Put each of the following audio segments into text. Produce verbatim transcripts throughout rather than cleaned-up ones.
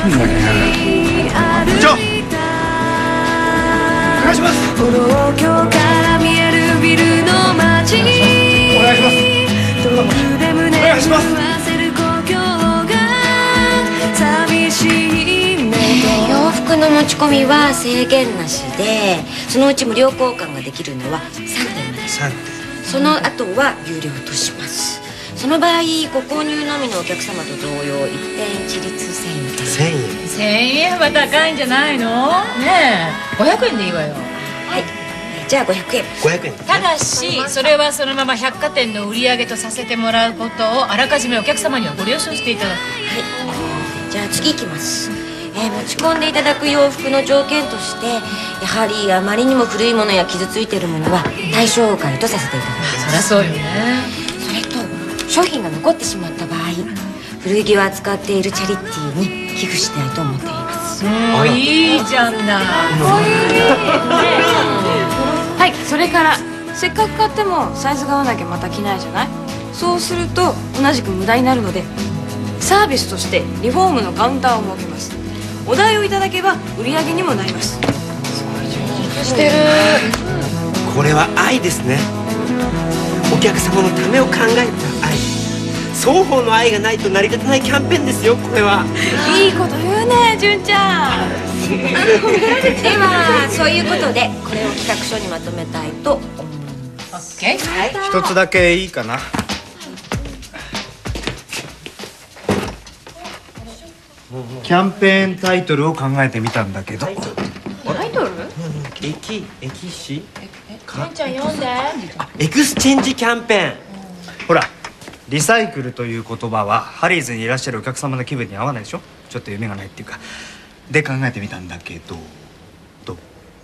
部長、お願いします。お願いしますお願いします。 洋服の持ち込みは制限なしで、そのうち無料交換ができるのはさんてんまで。さんてん。その後は有料とします。その場合ご購入のみのお客様と同様一点一律せんえん。 せんえん。 せんえんは高いんじゃないの？ねえ、ごひゃくえんでいいわよ。 はい、じゃあごひゃくえん。 ごひゃくえん。 ただしそれはそのまま百貨店の売り上げとさせてもらうことをあらかじめお客様にはご了承していただく。 はい、じゃあ次いきます。えー、持ち込んでいただく洋服の条件として、やはりあまりにも古いものや傷ついているものは対象外とさせていただきます。 そりゃそうよね。 それと商品が残ってしまった場合、古着を扱っているチャリティーに寄付したいと思っています。 もういいじゃんな。 はい、それからせっかく買ってもサイズが合わなきゃまた着ないじゃない。そうすると同じく無駄になるので、サービスとしてリフォームのカウンターを設けます。お代をいただけば売り上げにもなります。 してる。 これは愛ですね。お客様のためを考えた愛。双方の愛がないと成り立たないキャンペーンですよ、これは。 いいこと言うね、純ちゃん。 ではそういうことでこれを企画書にまとめたいと思います。 OK。 一つだけいいかな。キャンペーンタイトルを考えてみたんだけど。 タイトル？ 駅駅詞。 純ちゃん読んで。 あ、エクスチェンジキャンペーン。 ほら、リサイクルという言葉はハリーズにいらっしゃるお客様の気分に合わないでしょ。ちょっと夢がないっていうか。で考えてみたんだけど、どう？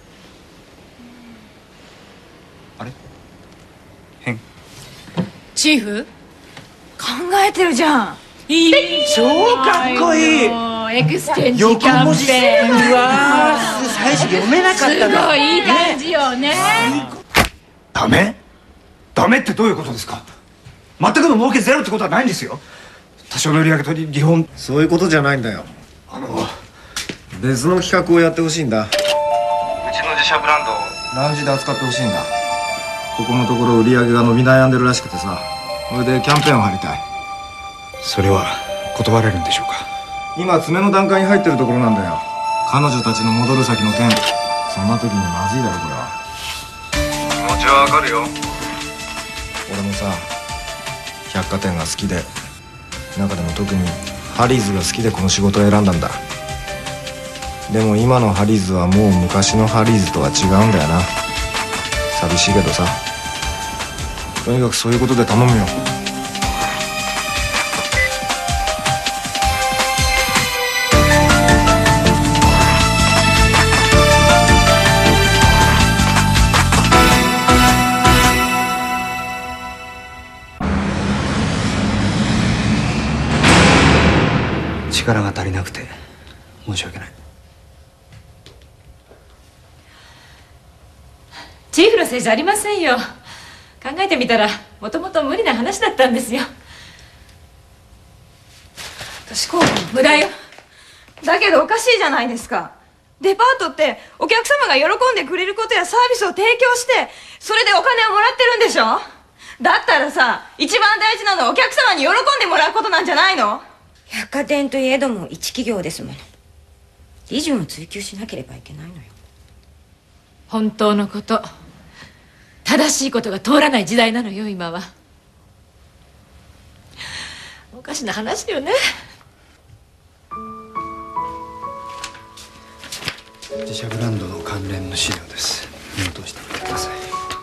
あれ？変？ チーフ考えてるじゃん。 いい。 超かっこいい。 エクスチェンジキャンペーン。 うわー、最初読めなかったすごいいい感じよね。 ダメ？ダメってどういうことですか？全くの儲けゼロってことはないんですよ。多少の売り上げとリフォーム。 そういうことじゃないんだよ。 あの別の企画をやってほしいんだ。 うちの自社ブランドをラウンジで扱ってほしいんだ。ここのところ売り上げが伸び悩んでるらしくてさ、それでキャンペーンを張りたい。 それは断れるんでしょうか？ 今詰めの段階に入ってるところなんだよ。彼女たちの戻る先の件、そんな時にまずいだろこれは。 気持ちはわかるよ。 俺もさ、百貨店が好きで、中でも特にハリーズが好きでこの仕事を選んだんだ。でも今のハリーズはもう昔のハリーズとは違うんだよな。寂しいけどさ、とにかくそういうことで頼むよ。 力が足りなくて申し訳ない。 チーフのせいじゃありませんよ。考えてみたらもともと無理な話だったんですよ。 私こう無駄よ。だけどおかしいじゃないですか。デパートってお客様が喜んでくれることやサービスを提供して、それでお金をもらってるんでしょ。だったらさ、一番大事なのはお客様に喜んでもらうことなんじゃないの？ 百貨店といえども一企業ですもの。利潤を追求しなければいけないのよ。 本当のこと、正しいことが通らない時代なのよ今は。おかしな話よね。 自社ブランドの関連の資料です。目を通してみてください。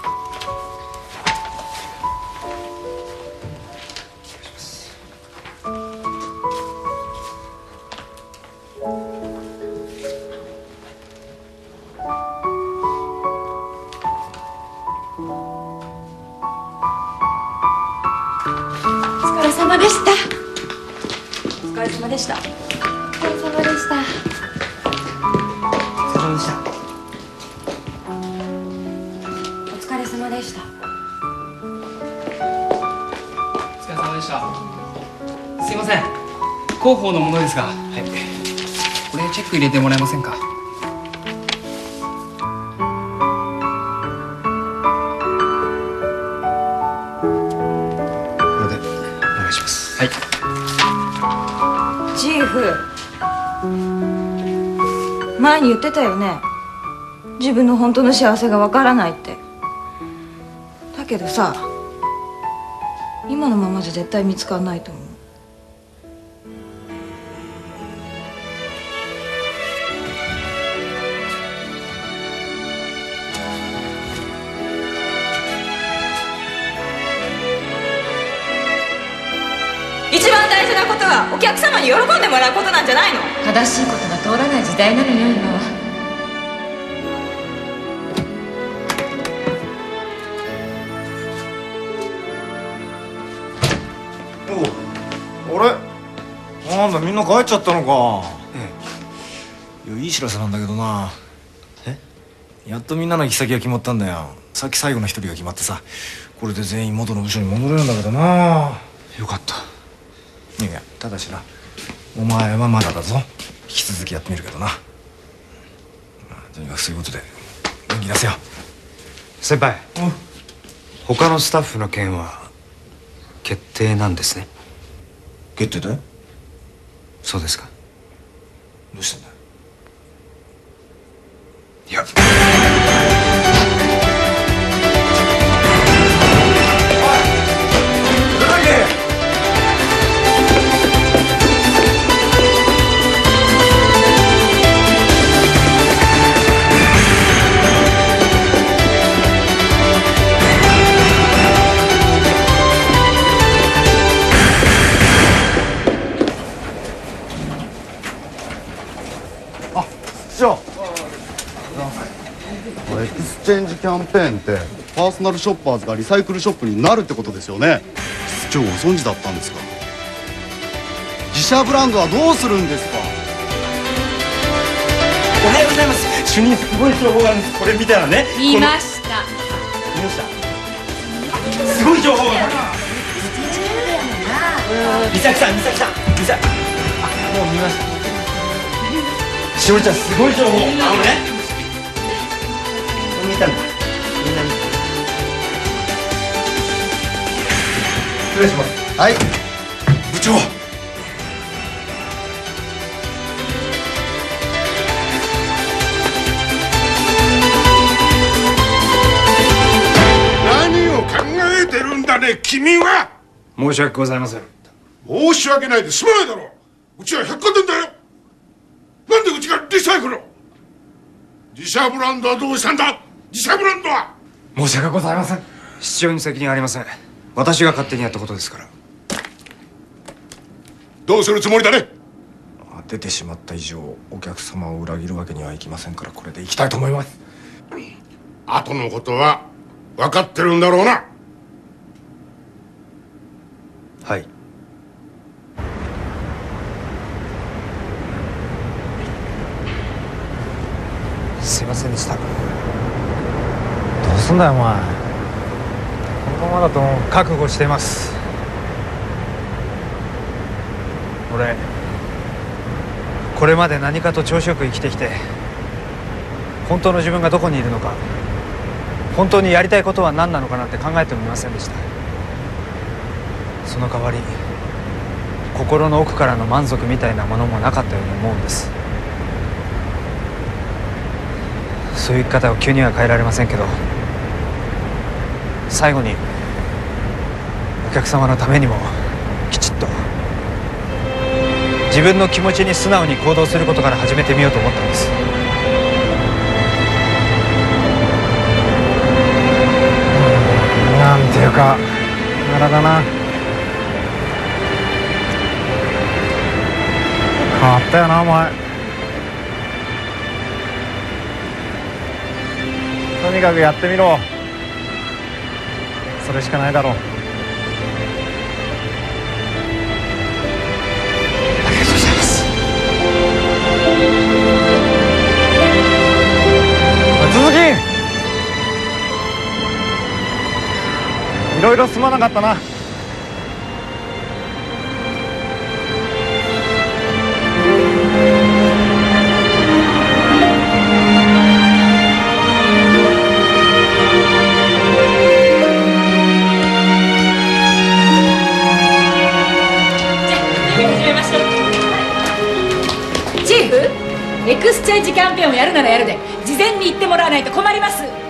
お疲れ様でした。 お疲れ様でした。 お疲れ様でした。 お疲れ様でした。 お疲れ様でした。すいません、広報の者ですが。はい。 チェック入れてもらえませんか？ これでお願いします。 はい。 チーフ、前に言ってたよね、自分の本当の幸せがわからないって。だけどさ、今のままじゃ絶対見つからないと思う。一番大事なことはお客様に喜んでもらうことなんじゃないの？ 正しいことが通らない時代なのよ今は。 おあれなんだみんな帰っちゃったのか。いやいい知らせなんだけどな。えやっとみんなの行き先が決まったんだよ。さっき最後の一人が決まってさ、これで全員元の部署に戻れるんだけどな。 よかった。 いやただしな、お前はまだだぞ。引き続きやってみるけどな。まあとにかくそういうことで元気出せよ。 先輩、他のスタッフの件は決定なんですね。 決定だよ。 そうですか。 どうしたんだよ。 いやエクスチェンジキャンペーンってパーソナルショッパーズがリサイクルショップになるってことですよね。室長ご存知だったんですか？自社ブランドはどうするんですか？ おはようございます。主任すごい情報があるんです。これ見たらね。 見ました。 見ました。すごい情報がある。美咲さん、美咲さん、美咲。あ、もう見ました。しおりちゃん、すごい情報。あのね。見たんだ。みんな見た。失礼します。 はい。 部長。 何を考えてるんだね、君は。 申し訳ございません。 申し訳ないで済まないだろう。うちは百貨店だよ。なんでうちがリサイクルを。自社ブランドはどうしたんだ。自社ブランドは。 申し訳ございません。室長に責任ありません。私が勝手にやったことですから。 どうするつもりだね。 出てしまった以上お客様を裏切るわけにはいきませんから、これでいきたいと思います。 後のことは分かってるんだろうな。 はい。すいませんでした。 どうすんだよお前。このままだと覚悟しています。俺これまで何かと調子よく生きてきて、本当の自分がどこにいるのか、本当にやりたいことは何なのかなんて考えてもみませんでした。その代わり心の奥からの満足みたいなものもなかったように思うんです。そういう生き方を急には変えられませんけど、最後にお客様のためにもきちっと自分の気持ちに素直に行動することから始めてみようと思ったんです。 なんていうかあらだな。変わったよなお前。とにかくやってみろ。それしかないだろう。 ありがとうございます。 続きいろいろすまなかったな。 エクスチェンジキャンペーンをやるならやるで事前に言ってもらわないと困ります。